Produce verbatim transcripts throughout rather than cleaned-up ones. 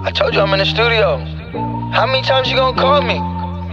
I told you I'm in the studio. How many times you gonna call me?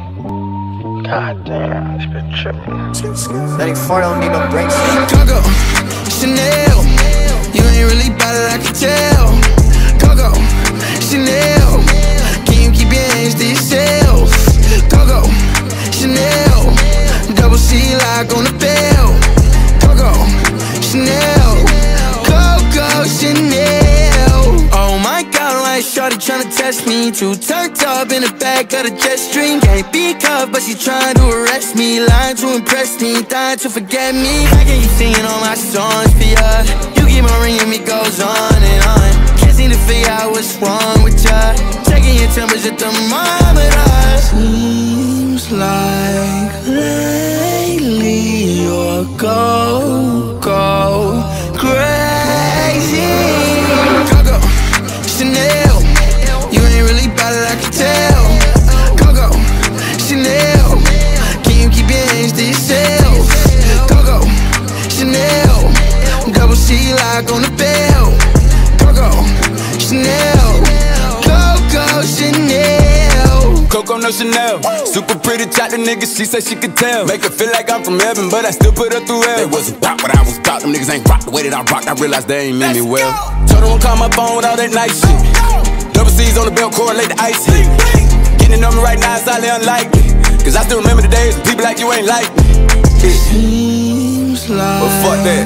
God damn, this bitch tripping. thirty-four don't need no brakes. Coco, Chanel, you ain't really bout it, I can tell. Coco, Chanel, can you keep your hands to yourself? Coco, Chanel, double C lock on the bell. Coco, Chanel, Coco, Chanel. Oh my God, like shorty tryna test me. Too turned up in the back of the jet stream. Can't be cuffed, but she trying to arrest me. Lying to impress me, dying to forget me. How can you singing all my songs for ya? You keep on ringing me, goes on and on. Can't seem to figure out what's wrong with ya. Checking your temperature thermometer. Seems like lately you're go, go crazy. Coco, Chanel, you ain't really bout it, I can tell. Coco, Chanel, can you keep your hands to yourself? Coco, Chanel, double C lock on the bell. Coco, Chanel, Coco, Chanel. Coco no Chanel, super pretty, talk to niggas, she said she could tell. Make her feel like I'm from heaven, but I still put her through hell. They wasn't about what I was about, them niggas ain't rock the way that I rocked. I realized they ain't mean me well. Told her don't call my phone with all that nice shit. Double C's on the belt, correlate the ice hit. Getting on me right now, it's highly unlikely, cause I still remember the days when people like you ain't like me. Seems like but fuck that.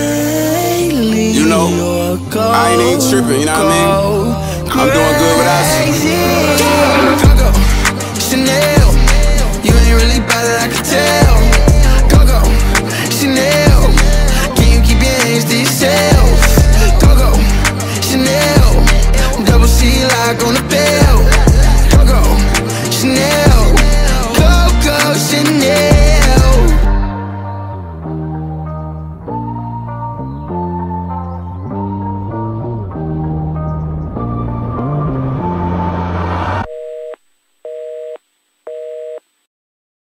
Lately you know, I ain't even tripping, you know what I mean? I'm doing good without you. Coco, Chanel, you ain't really bout it, I can tell. Coco, Chanel, can you keep your hands to yourself? Coco, Chanel, double C lock on the bed.